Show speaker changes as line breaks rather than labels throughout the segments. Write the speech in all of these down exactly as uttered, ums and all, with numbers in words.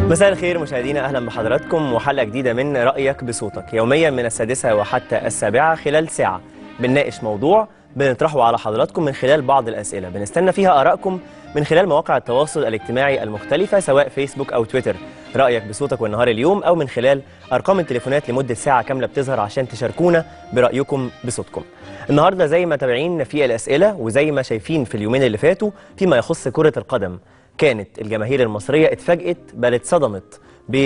مساء الخير مشاهدينا، أهلا بحضراتكم وحلقة جديدة من رأيك بصوتك، يوميا من السادسة وحتى السابعة خلال ساعة بنناقش موضوع بنطرحه على حضراتكم من خلال بعض الأسئلة بنستنى فيها آرائكم من خلال مواقع التواصل الاجتماعي المختلفة سواء فيسبوك أو تويتر. رأيك بصوتك والنهار اليوم، أو من خلال أرقام التليفونات لمدة ساعة كاملة بتظهر عشان تشاركونا برأيكم بصوتكم. النهاردة زي ما تابعين في الأسئلة وزي ما شايفين في اليومين اللي فاتوا فيما يخص كرة القدم، كانت الجماهير المصرية اتفاجئت بل اتصدمت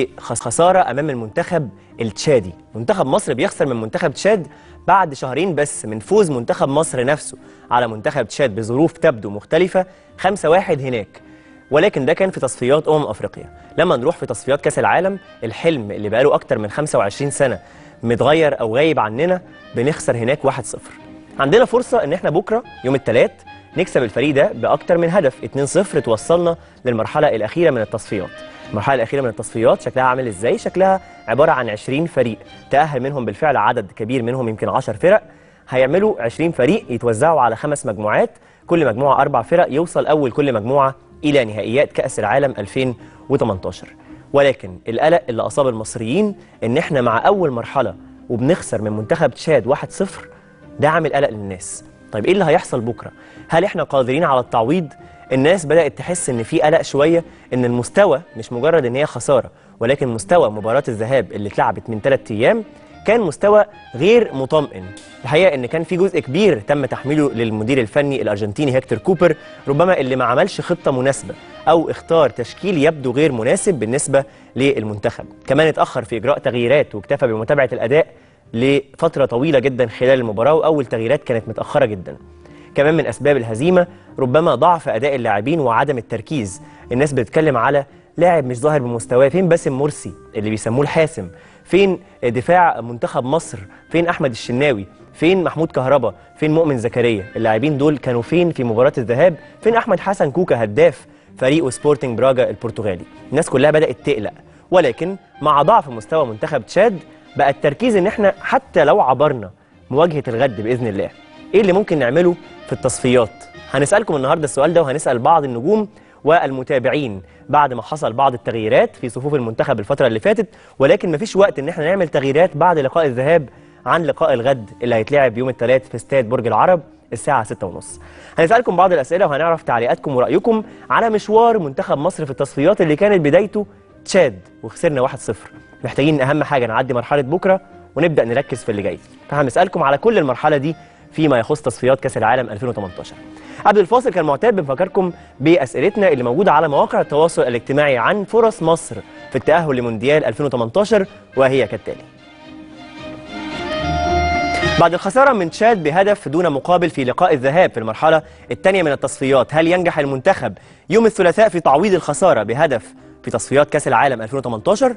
بخسارة أمام المنتخب التشادي. منتخب مصر بيخسر من منتخب تشاد بعد شهرين بس من فوز منتخب مصر نفسه على منتخب تشاد بظروف تبدو مختلفة خمسة واحد هناك، ولكن ده كان في تصفيات أمم أفريقيا. لما نروح في تصفيات كأس العالم، الحلم اللي بقاله أكتر من خمسة وعشرين سنة متغير أو غايب عننا، بنخسر هناك واحد صفر. عندنا فرصة إن احنا بكرة يوم الثلاث نكسب الفريق ده بأكتر من هدف، اتنين صفر، توصلنا للمرحلة الأخيرة من التصفيات. المرحلة الأخيرة من التصفيات شكلها عامل إزاي؟ شكلها عبارة عن عشرين فريق تأهل منهم بالفعل عدد كبير منهم، يمكن عشر فرق. هيعملوا عشرين فريق يتوزعوا على خمس مجموعات، كل مجموعة أربع فرق، يوصل أول كل مجموعة إلى نهائيات كأس العالم ألفين وثمانية عشر. ولكن القلق اللي أصاب المصريين إن إحنا مع أول مرحلة وبنخسر من منتخب تشاد واحد صفر، ده عامل قلق للناس. طيب إيه اللي هيحصل بكرة؟ هل إحنا قادرين على التعويض؟ الناس بدأت تحس إن في قلق شوية، إن المستوى مش مجرد إن هي خسارة، ولكن مستوى مباراة الذهاب اللي اتلعبت من ثلاث أيام كان مستوى غير مطمئن. الحقيقة إن كان في جزء كبير تم تحميله للمدير الفني الأرجنتيني هيكتور كوبر، ربما اللي ما عملش خطة مناسبة أو اختار تشكيل يبدو غير مناسب بالنسبة للمنتخب. كمان اتأخر في إجراء تغييرات واكتفى بمتابعة الأداء لفترة طويلة جدا خلال المباراة، وأول تغييرات كانت متأخرة جدا. كمان من أسباب الهزيمة ربما ضعف أداء اللاعبين وعدم التركيز. الناس بتتكلم على لاعب مش ظاهر بمستواه، فين باسم مرسي اللي بيسموه الحاسم؟ فين دفاع منتخب مصر؟ فين أحمد الشناوي؟ فين محمود كهربا؟ فين مؤمن زكريا؟ اللاعبين دول كانوا فين في مباراة الذهاب؟ فين أحمد حسن كوكا هداف فريق سبورتنج براجا البرتغالي؟ الناس كلها بدأت تقلق. ولكن مع ضعف مستوى منتخب تشاد بقى التركيز ان احنا حتى لو عبرنا مواجهة الغد بإذن الله، ايه اللي ممكن نعمله في التصفيات؟ هنسألكم النهاردة السؤال ده، وهنسأل بعض النجوم والمتابعين بعد ما حصل بعض التغييرات في صفوف المنتخب الفترة اللي فاتت، ولكن مفيش وقت ان احنا نعمل تغييرات بعد لقاء الذهاب عن لقاء الغد اللي هيتلعب يوم الثلاث في استاد برج العرب الساعة ستة وثلاثين. هنسألكم بعض الأسئلة وهنعرف تعليقاتكم ورأيكم على مشوار منتخب مصر في التصفيات اللي كانت بدايته تشاد وخسرنا واحد صفر. محتاجين أهم حاجة نعدي مرحلة بكرة ونبدأ نركز في اللي جاي، فهنسألكم على كل المرحلة دي فيما يخص تصفيات كأس العالم ألفين وثمانية عشر. قبل الفاصل كان معتاد بنفكركم بأسئلتنا اللي موجودة على مواقع التواصل الاجتماعي عن فرص مصر في التأهل لمونديال ألفين وثمانية عشر، وهي كالتالي: بعد الخسارة من تشاد بهدف دون مقابل في لقاء الذهاب في المرحلة الثانية من التصفيات، هل ينجح المنتخب يوم الثلاثاء في تعويض الخسارة بهدف في تصفيات كأس العالم ألفين وثمانية عشر؟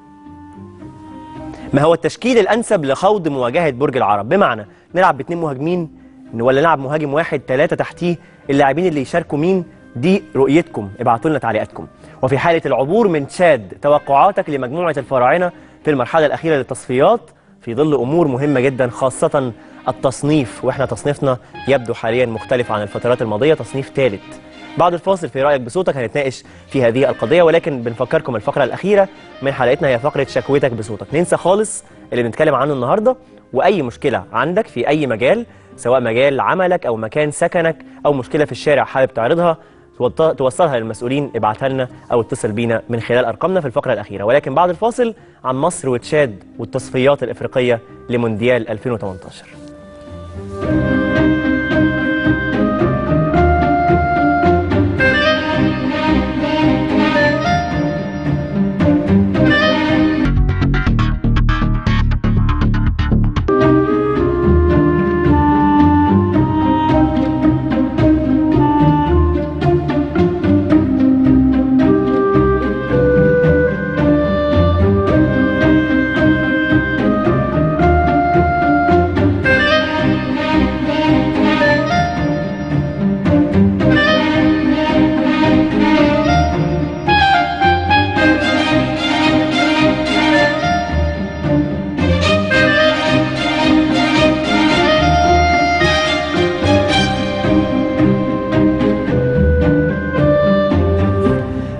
ما هو التشكيل الأنسب لخوض مواجهة برج العرب؟ بمعنى نلعب باثنين مهاجمين ولا نلعب مهاجم واحد ثلاثة تحتيه؟ اللاعبين اللي يشاركوا مين؟ دي رؤيتكم، ابعتوا لنا تعليقاتكم. وفي حالة العبور من تشاد، توقعاتك لمجموعة الفراعنة في المرحلة الأخيرة للتصفيات في ظل أمور مهمة جدا، خاصة التصنيف، وإحنا تصنيفنا يبدو حاليا مختلف عن الفترات الماضية، تصنيف ثالث. بعد الفاصل في رأيك بصوتك هنتناقش في هذه القضية، ولكن بنفكركم الفقرة الأخيرة من حلقتنا هي فقرة شكوتك بصوتك. ننسى خالص اللي بنتكلم عنه النهاردة، وأي مشكلة عندك في أي مجال، سواء مجال عملك أو مكان سكنك أو مشكلة في الشارع حابب تعرضها توصلها للمسؤولين، ابعتها لنا أو اتصل بينا من خلال أرقامنا في الفقرة الأخيرة. ولكن بعد الفاصل عن مصر وتشاد والتصفيات الإفريقية لمونديال ألفين وثمانية عشر.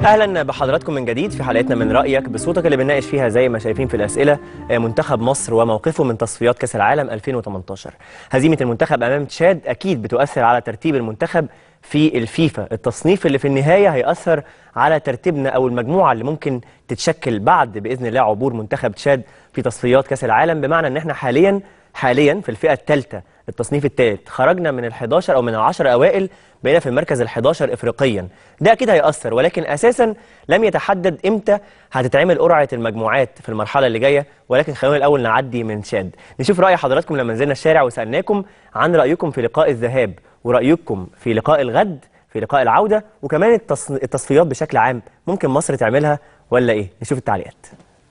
اهلا بحضراتكم من جديد في حلقتنا من رايك بصوتك اللي بنناقش فيها زي ما شايفين في الاسئله منتخب مصر وموقفه من تصفيات كاس العالم ألفين وثمانية عشر. هزيمه المنتخب امام تشاد اكيد بتؤثر على ترتيب المنتخب في الفيفا، التصنيف اللي في النهايه هيأثر على ترتيبنا او المجموعه اللي ممكن تتشكل بعد باذن الله عبور منتخب تشاد في تصفيات كاس العالم، بمعنى ان احنا حاليا حاليا في الفئه الثالثه، التصنيف الثالث، خرجنا من الحداشر او من العشر اوائل، بقينا في المركز الحداشر افريقيا. ده اكيد هيأثر، ولكن اساسا لم يتحدد امتى هتتعمل قرعه المجموعات في المرحله اللي جايه، ولكن خلونا الاول نعدي من تشاد. نشوف راي حضراتكم لما نزلنا الشارع وسالناكم عن رايكم في لقاء الذهاب ورايكم في لقاء الغد في لقاء العوده، وكمان التص... التصفيات بشكل عام ممكن مصر تعملها ولا ايه؟ نشوف التعليقات.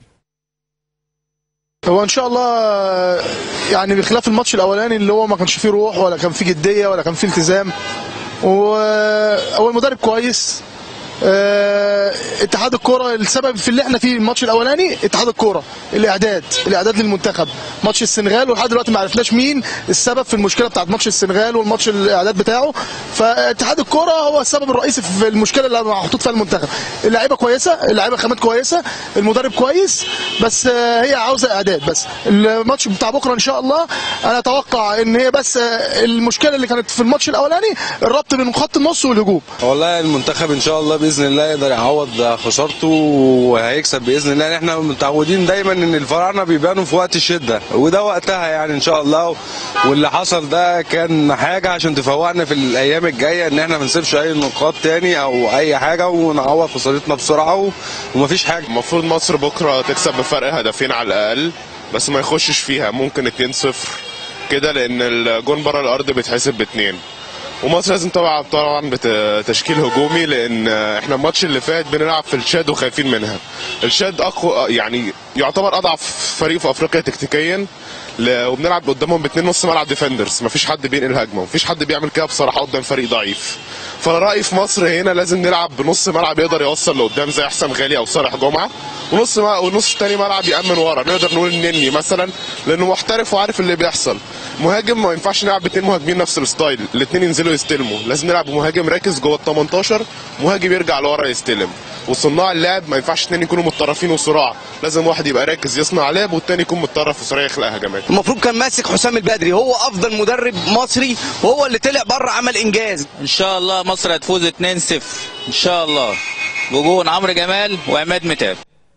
هو ان شاء الله يعني بخلاف الماتش الاولاني اللي هو ما كانش فيه روح ولا كان فيه جديه ولا كان فيه التزام، واول مدرب كويس. اه اتحاد الكوره السبب في اللي احنا فيه الماتش الاولاني، اتحاد الكوره الاعداد الاعداد للمنتخب ماتش السنغال، ولحد دلوقتي ما عرفناش مين السبب في المشكله بتاعت ماتش السنغال والماتش الاعداد بتاعه. فاتحاد الكوره هو السبب الرئيسي في المشكله اللي محطوط فيها المنتخب. اللعيبه كويسه، اللعيبه خامات كويسه، المدرب كويس، بس هي عاوزه اعداد. بس الماتش بتاع بكره ان شاء الله انا اتوقع ان هي بس المشكله اللي كانت في الماتش الاولاني الربط بين خط النص والهجوم.
والله المنتخب ان شاء الله باذن الله يقدر يعوض خسارته وهيكسب باذن الله. احنا متعودين دايما ان الفراعنه بيبانوا في وقت الشده، وده وقتها يعني ان شاء الله. واللي حصل ده كان حاجه عشان تفوقنا في الايام الجايه ان احنا ما نسيبش اي نقاط تاني او اي حاجه ونعوض خسارتنا بسرعه ومفيش حاجه.
المفروض مصر بكره تكسب بفرق هدفين على الاقل، بس ما يخشش فيها، ممكن اتنين صفر كده، لان الجون بره الارض بيتحسب باتنين. ومصر لازم طبعا طبعا بتشكيل هجومي، لان احنا الماتش اللي فات بنلعب في التشاد وخايفين منها. التشاد اقوى، يعني يعتبر اضعف فريق في افريقيا تكتيكيا، وبنلعب قدامهم باثنين نص ملعب ديفندرز، مفيش حد بينقل هجمه، مفيش حد بيعمل كده بصراحه قدام فريق ضعيف. فانا رايي في مصر هنا لازم نلعب بنص ملعب يقدر يوصل لقدام زي حسام غالي او صالح جمعه، ونص ونص تاني ملعب يامن ورا، نقدر نقول النني مثلا لانه محترف وعارف اللي بيحصل. مهاجم ما ينفعش نلعب باثنين مهاجمين نفس الستايل، الاثنين ينزلوا يستلموا، لازم نلعب بمهاجم راكز جوه ال تمنتاشر، مهاجم يرجع لورا يستلم. وصناع اللعب ما ينفعش اثنين يكونوا متطرفين وصراع، لازم واحد يبقى راكز يصنع لعب والثاني يكون متطرف وسريع يخلق هجمات.
المفروض كان ماسك حسام البدري، هو افضل مدرب مصري وهو اللي طلع بره عمل انجاز.
ان شاء الله مصر هتفوز اتنين صفر ان شاء الله بجون عمرو جمال وعماد متعب.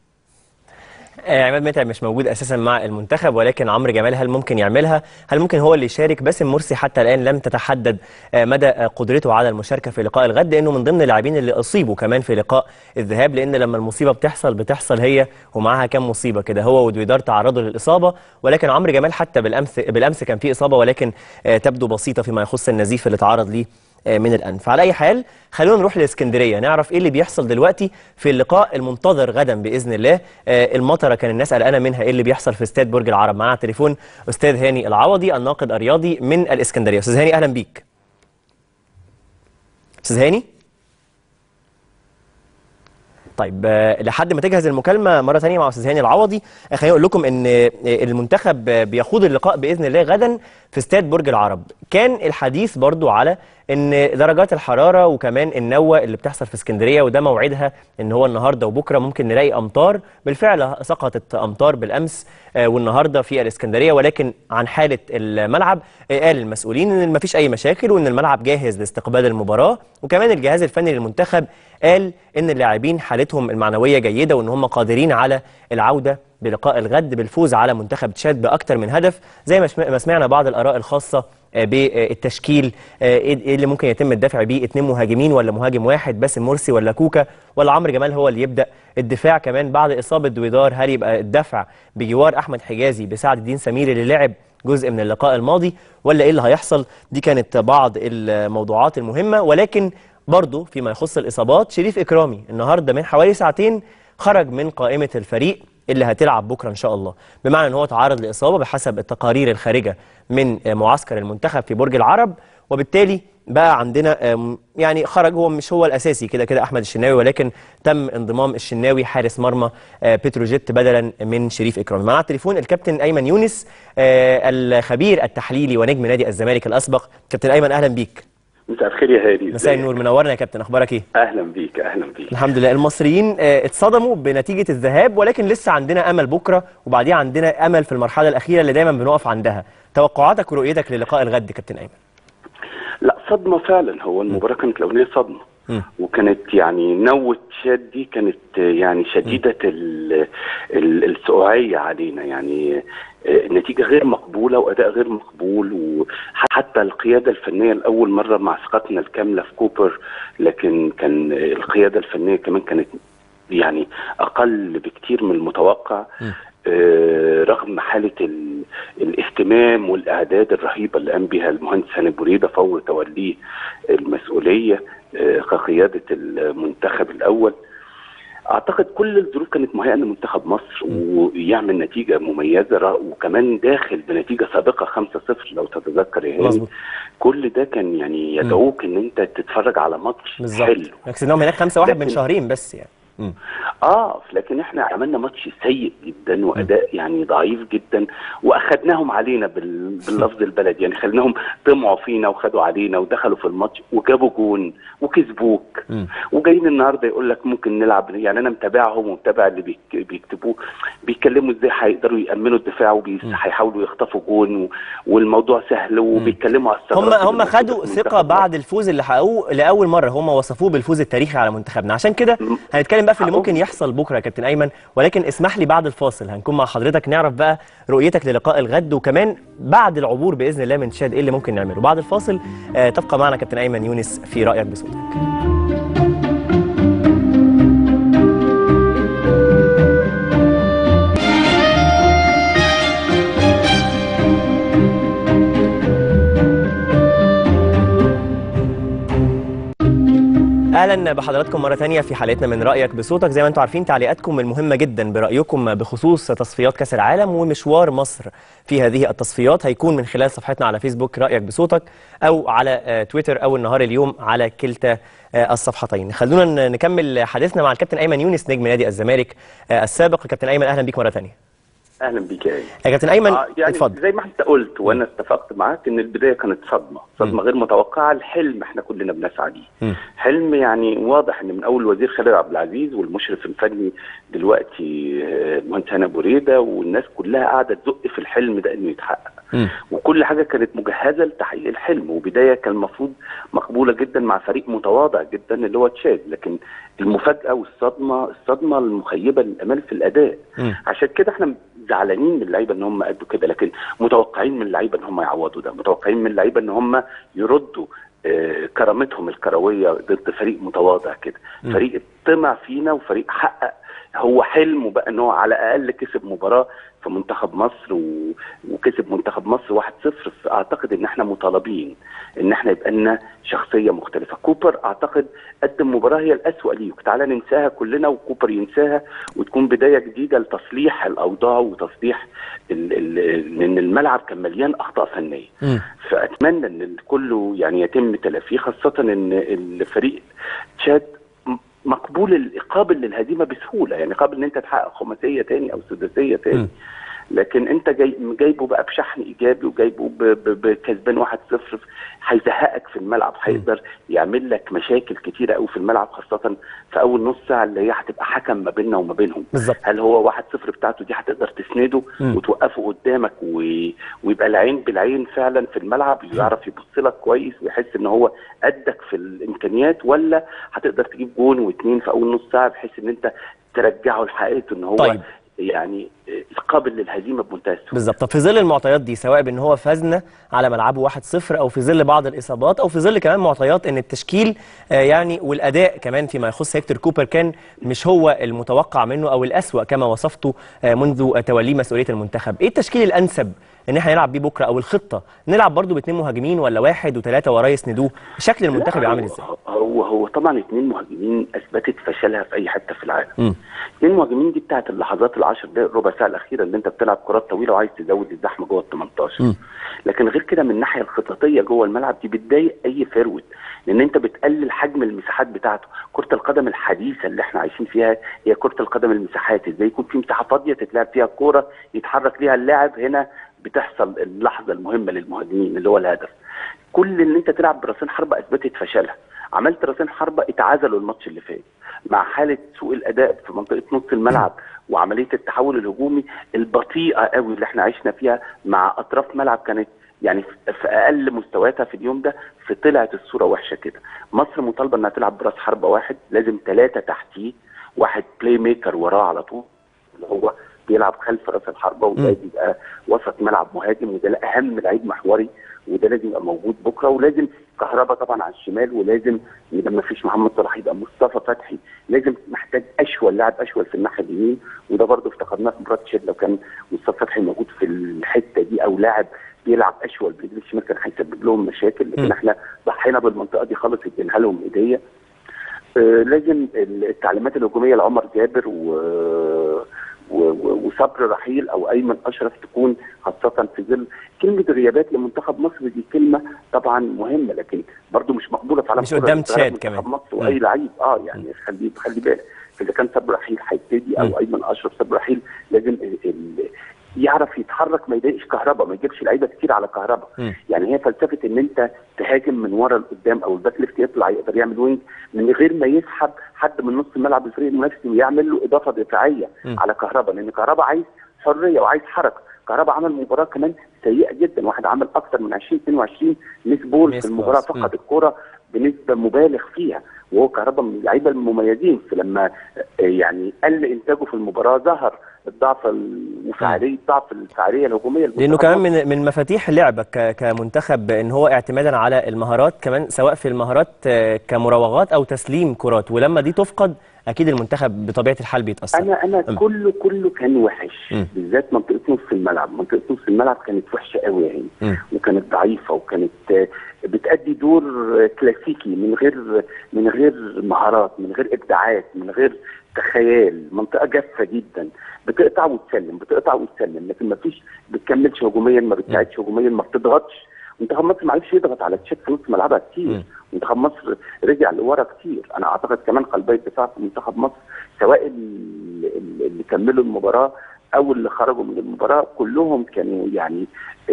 عماد متعب مش موجود اساسا مع المنتخب، ولكن عمرو جمال هل ممكن يعملها؟ هل ممكن هو اللي يشارك؟ باسم مرسي حتى الان لم تتحدد مدى قدرته على المشاركه في لقاء الغد، لانه من ضمن اللاعبين اللي اصيبوا كمان في لقاء الذهاب، لان لما المصيبه بتحصل بتحصل هي ومعاها كام مصيبه كده. هو ودويدار تعرضوا للاصابه، ولكن عمرو جمال حتى بالامس بالامس كان في اصابه، ولكن تبدو بسيطه فيما يخص النزيف اللي تعرض ليه من الأنف. على أي حال خلونا نروح لإسكندرية نعرف إيه اللي بيحصل دلوقتي في اللقاء المنتظر غدا بإذن الله. المطرة كان الناس قلقانة منها، إيه اللي بيحصل في استاد برج العرب؟ معانا على التليفون أستاذ هاني العوضي الناقد الرياضي من الإسكندرية. أستاذ هاني أهلا بيك. أستاذ هاني؟ طيب لحد ما تجهز المكالمه مره ثانيه مع استاذ هاني العوضي، خليني اقول لكم ان المنتخب بيخوض اللقاء باذن الله غدا في استاد برج العرب. كان الحديث برضو على ان درجات الحراره وكمان النوه اللي بتحصل في اسكندريه وده موعدها ان هو النهارده وبكره ممكن نلاقي امطار. بالفعل سقطت امطار بالامس والنهارده في الاسكندريه، ولكن عن حاله الملعب قال المسؤولين ان مفيش اي مشاكل وان الملعب جاهز لاستقبال المباراه. وكمان الجهاز الفني للمنتخب قال ان اللاعبين حالتهم المعنويه جيده وان هم قادرين على العوده بلقاء الغد بالفوز على منتخب تشاد باكثر من هدف. زي ما سمعنا بعض الاراء الخاصه بالتشكيل، ايه اللي ممكن يتم الدفع بيه؟ اثنين مهاجمين ولا مهاجم واحد؟ باسم مرسي ولا كوكا ولا عمرو جمال هو اللي يبدا؟ الدفاع كمان بعد اصابه دويدار هل يبقى الدفع بجوار احمد حجازي بسعد الدين سمير اللي لعب جزء من اللقاء الماضي ولا ايه اللي هيحصل؟ دي كانت بعض الموضوعات المهمه. ولكن برضو فيما يخص الاصابات، شريف اكرامي النهارده من حوالي ساعتين خرج من قائمه الفريق اللي هتلعب بكره ان شاء الله، بمعنى ان هو تعرض لاصابه بحسب التقارير الخارجه من معسكر المنتخب في برج العرب، وبالتالي بقى عندنا يعني خرج. هو مش هو الاساسي كده كده احمد الشناوي، ولكن تم انضمام الشناوي حارس مرمى بتروجيت بدلا من شريف اكرامي. معنا على التليفون الكابتن ايمن يونس الخبير التحليلي ونجم نادي الزمالك الاسبق. كابتن ايمن اهلا بيك.
مساء الخير يا هادي.
مساء النور، منورنا يا كابتن، اخبارك ايه؟
اهلا بيك اهلا بيك.
الحمد لله. المصريين اتصدموا بنتيجه الذهاب، ولكن لسه عندنا امل بكره، وبعديها عندنا امل في المرحله الاخيره اللي دايما بنقف عندها. توقعاتك ورؤيتك للقاء الغد كابتن ايمن؟
لا صدمه فعلا، هو المباراه كانت الاولانيه صدمه، م. وكانت يعني نوة شاد دي كانت يعني شديده السقوعيه علينا، يعني نتيجه غير مقبوله واداء غير مقبول، وحتى القياده الفنيه لاول مره مع ثقتنا الكامله في كوبر، لكن كان القياده الفنيه كمان كانت يعني اقل بكتير من المتوقع. آه رغم حاله الاهتمام والاعداد الرهيبه اللي قام بها المهندس هاني بريده فور توليه المسؤوليه آه كقياده المنتخب الاول. اعتقد كل الظروف كانت مهيئه لمنتخب مصر ويعمل نتيجه مميزه، وكمان داخل بنتيجه سابقه خمسة صفر لو تتذكر يا هاني. كل ده كان يعني يدعوك ان انت تتفرج على ماتش حلو.
كسبناهم هناك خمسة واحد من شهرين بس يعني.
مم. اه لكن احنا عملنا ماتش سيء جدا واداء يعني ضعيف جدا، واخدناهم علينا باللفظ البلدي، يعني خليناهم طمعوا فينا وخدوا علينا ودخلوا في الماتش وجابوا جون وكسبوك، وجايين النهارده يقول لك ممكن نلعب. يعني انا متابعهم ومتابع اللي بيكتبوه، بيتكلموا ازاي هيقدروا يامنوا الدفاع وهيحاولوا يخطفوا جون، والموضوع سهل، وبيتكلموا على
هم هم خدوا ثقه بعد الفوز اللي حققوه لاول مره، هم وصفوه بالفوز التاريخي على منتخبنا. عشان كده هنتكلم بقى في اللي ممكن يحصل بكره يا كابتن ايمن، ولكن اسمح لي بعد الفاصل هنكون مع حضرتك نعرف بقى رؤيتك للقاء الغد، وكمان بعد العبور باذن الله من تشاد ايه اللي ممكن نعمله. بعد الفاصل آه تبقى معنا كابتن ايمن يونس في رايك بصوتك. اهلا بحضراتكم مره ثانيه في حلقتنا من رايك بصوتك. زي ما انتم عارفين تعليقاتكم المهمه جدا برايكم بخصوص تصفيات كاس العالم ومشوار مصر في هذه التصفيات هيكون من خلال صفحتنا على فيسبوك رايك بصوتك، او على تويتر او النهار اليوم على كلتا الصفحتين. خلونا نكمل حديثنا مع الكابتن ايمن يونس نجم نادي الزمالك السابق. كابتن ايمن اهلا بيك مره ثانيه.
اهلا بيك يا
كابتن ايمن.
آه يعني اتفضل. زي ما انت قلت وانا اتفقت معاك ان البدايه كانت صدمه صدمه م. غير متوقعه. الحلم احنا كلنا بنسعى ليه، حلم يعني واضح ان من اول الوزير خالد عبد العزيز والمشرف الفني دلوقتي المهندس هاني بريده، والناس كلها قاعده تزق في الحلم ده انه يتحقق، م. وكل حاجه كانت مجهزه لتحقيق الحلم، وبدايه كان المفروض مقبوله جدا مع فريق متواضع جدا اللي هو تشاد، لكن المفاجاه والصدمه الصدمه المخيبه للامال في الاداء. م. عشان كده احنا زعلانين من اللعيبه ان هم قدوا كده، لكن متوقعين من اللعيبه ان هم يعوضوا ده، متوقعين من اللعيبه ان هم يردوا آه كرامتهم الكرويه ضد فريق متواضع كده، فريق طمع فينا وفريق حقق هو حلمه بقى ان هو على الاقل كسب مباراه في منتخب مصر و... وكسب منتخب مصر واحد صفر. اعتقد ان احنا مطالبين ان احنا يبقى لنا شخصيه مختلفه. كوبر اعتقد قدم مباراه هي الاسوأ ليه، تعالى ننساها كلنا وكوبر ينساها، وتكون بدايه جديده لتصليح الاوضاع وتصليح ال... ال... لان الملعب كان مليان اخطاء فنيه. م. فاتمنى ان كله يعني يتم تلافيه، خاصه ان الفريق تشاد مقبول قابل للهزيمه بسهوله، يعني قابل ان انت تحقق خماسيه تاني او سداسيه تاني، م. لكن انت جاي جايبه بقى بشحن ايجابي وجايبه بكسبان واحد صفر، هيزهقك في الملعب، هيقدر يعمل لك مشاكل كتيره قوي في الملعب، خاصه في اول نص ساعه اللي هي هتبقى حكم ما بيننا وما بينهم. بالزبط. هل هو واحد صفر بتاعته دي هتقدر تسنده م. وتوقفه قدامك و... ويبقى العين بالعين فعلا في الملعب، ويعرف يبص لك كويس ويحس ان هو قدك في الامكانيات، ولا هتقدر تجيب جون واثنين في اول نص ساعه بحيث ان انت ترجعه لحقيقته ان هو طيب. يعني قابل للهزيمه بمنتهى السهوله. بالظبط. طب في ظل المعطيات دي، سواء بان هو فازنا على ملعبه واحد صفر، او في ظل بعض الاصابات، او في ظل كمان معطيات ان التشكيل آه يعني والاداء كمان فيما يخص هيكتور كوبر كان مش هو المتوقع منه او الاسوأ كما وصفته آه منذ توليه مسؤوليه المنتخب، ايه التشكيل الانسب ان احنا نلعب بيه بكره، او الخطه نلعب برضو باثنين مهاجمين ولا واحد وثلاثه وراه يسندوه؟ شكل المنتخب عامل ازاي؟ هو هو طبعا اثنين مهاجمين اثبتت فشلها في اي حته في العالم. اثنين مهاجمين دي بتاعت اللحظات العشر دقائق ربع ساعه الاخيره اللي انت بتلعب كرات طويله وعايز تزود الزحمه جوه ال تمنتاشر. لكن غير كده من الناحيه الخططيه جوه الملعب دي بتضايق اي فيرود، لان انت بتقلل حجم المساحات بتاعته. كره القدم الحديثه اللي احنا عايشين فيها هي كره القدم المساحات، ازاي يكون في مساحه فاضيه تتلعب فيها الكوره يتحرك ليها اللاعب، هنا بتحصل اللحظه المهمه للمهاجمين اللي هو الهدف. كل ان انت تلعب براسين حربه اثبتت فشلها. عملت راسين حربه اتعزلوا الماتش اللي فات مع حاله سوء الاداء في منطقه نص الملعب وعمليه التحول الهجومي البطيئه قوي اللي احنا عشنا فيها مع اطراف ملعب كانت يعني في اقل مستوياتها في اليوم ده، فطلعت الصوره وحشه كده. مصر مطالبه انها تلعب براس حربه واحد، لازم ثلاثه تحتيه، واحد بلاي ميكر وراه على طول اللي هو بيلعب خلف راس الحربه، وده يبقى وسط ملعب مهاجم، وده اهم لعيب محوري، وده لازم يبقى موجود بكره. ولازم كهربا طبعا على الشمال، ولازم يبقى ما فيش محمد صلاح يبقى مصطفى فتحي، لازم محتاج اشول لاعب اشول في الناحيه اليمين، وده برده افتقدناه في مباراه تشاد. لو كان مصطفى فتحي موجود في الحته دي او لاعب بيلعب اشول برجل الشمال كان هيسبب لهم مشاكل، لكن م. احنا ضحينا بالمنطقه دي خالص، اديناها لهم هديه. آه لازم التعليمات الهجوميه لعمر جابر و وصبر رحيل او ايمن اشرف تكون خاصه في ظل كلمه الغيابات لمنتخب مصر، دي كلمه طبعا مهمه لكن برضو مش مقبوله في عالم
مش قدام تشاد كمان
منتخب مصر واي لعيب اه يعني خلي خلي بالك اذا كان صبر رحيل هيبتدي او ايمن اشرف. صبر رحيل لازم ال ال يعرف يتحرك، ما يضايقش كهربا، ما يجيبش لعيبه كتير على كهربا. يعني هي فلسفه ان انت تهاجم من ورا لقدام او الباك ليفت يطلع يقدر يعمل وينج من غير ما يسحب حد من نص الملعب الفريق المنافس ويعمل له اضافه دفاعيه م. على كهربا، لان كهربا عايز حريه وعايز حركه. كهربا عمل مباراه كمان سيئه جدا، واحد عمل اكثر من عشرين اثنين وعشرين ميس بول في المباراه، فقد الكره بنسبه مبالغ فيها، وهو كهربا من اللعيبه المميزين. فلما يعني قل انتاجه في المباراه ظهر الضعف وفعاليه ضعف الفعاليه الهجوميه،
لانه كمان من من مفاتيح لعبك كمنتخب ان هو اعتمادا على المهارات كمان، سواء في المهارات كمراوغات او تسليم كرات، ولما دي تفقد اكيد المنتخب بطبيعه الحال بيتاثر.
انا انا م. كله كله كان وحش، م. بالذات منطقه نص الملعب. منطقه نص الملعب كانت وحشه قوي يعني، وكانت ضعيفه وكانت بتأدي دور كلاسيكي من غير من غير مهارات، من غير ابداعات، من غير تخيل. منطقه جافه جدا، بتقطع وتسلم بتقطع وتسلم، لكن ما فيش بتكملش هجوميا، ما بتساعدش هجوميا، ما بتضغطش. منتخب مصر ما عرفش يضغط على تشاد في نص ملعبها كتير. منتخب مصر رجع لورا كتير. انا اعتقد كمان قلبي الدفاع في منتخب مصر سواء اللي كملوا المباراه او اللي خرجوا من المباراه كلهم كانوا يعني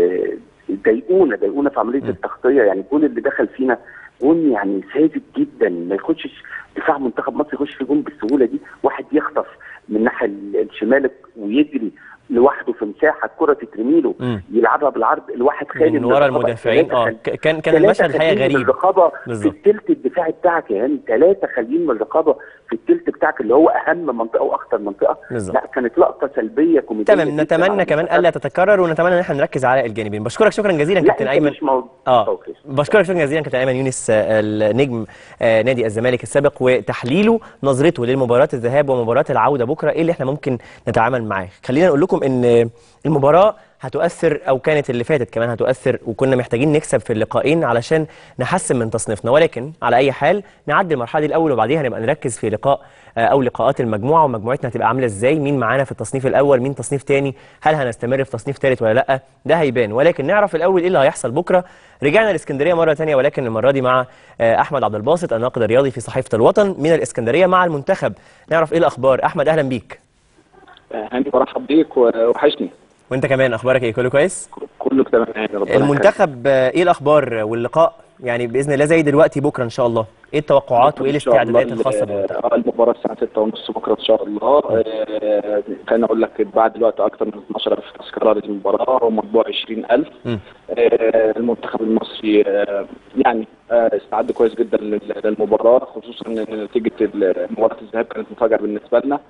ضايقونا ضايقونا في عمليه التغطيه. يعني الجون اللي دخل فينا جون يعني ساذج جدا، ما يخشش دفاع منتخب مصر يخش في جون بالسهوله دي. واحد يخطف من الناحيه الشمال ويجري لوحده في مساحه، الكره تترمي له يلعبها بالعرض، الواحد خالي
من ورا المدافعين. اه كان كان المشهد الحقيقه غريب.
الرقابه في الثلث الدفاعي بتاعك، يعني ثلاثه خاليين من الرقابه في الثلث بتاعك اللي هو اهم منطقه واخطر منطقه. بالزبط. لا كانت لقطه سلبيه كوميديه.
تمام، نتمنى كمان الا تتكرر، ونتمنى ان احنا نركز على الجانبين. بشكرك شكرا جزيلا كابتن ايمن. اه بشكرك شكرا جزيلا كابتن ايمن يونس النجم آه نادي الزمالك السابق، وتحليله نظرته للمباراه الذهاب ومباراه العوده بكره، ايه اللي احنا ممكن نتعامل معاه. خلينا نقول لكم ان المباراه هتؤثر، او كانت اللي فاتت كمان هتؤثر، وكنا محتاجين نكسب في اللقاءين علشان نحسن من تصنيفنا، ولكن على اي حال نعدي المرحله دي الاول، وبعديها نبقى نركز في لقاء او لقاءات المجموعه، ومجموعتنا هتبقى عامله ازاي، مين معانا في التصنيف الاول، مين تصنيف ثاني، هل هنستمر في تصنيف ثالث ولا لا، ده هيبان. ولكن نعرف الاول ايه اللي هيحصل بكره. رجعنا الاسكندريه مره ثانيه، ولكن المره دي مع احمد عبد الباسط الناقد الرياضي في صحيفه الوطن من الاسكندريه مع المنتخب. نعرف ايه الاخبار. احمد اهلا بيك.
هاني برحب بيك ووحشني.
وانت كمان اخبارك ايه؟ كله كويس؟
كله تمام يعني. ربنا
المنتخب ايه الاخبار واللقاء يعني باذن الله زي دلوقتي بكره ان شاء الله، ايه التوقعات وايه الاستعدادات الخاصه بالمنتخب؟
المباراه الساعه ستة ونص بكره ان شاء الله. آه كان اقول لك بعد دلوقتي اكثر من اثناشر ألف تذكره للمباراه ومطبوع عشرين ألف. آه المنتخب المصري آه يعني آه استعد كويس جدا للمباراه، خصوصا ان نتيجه مباراه الذهاب كانت مفاجاه بالنسبه لنا.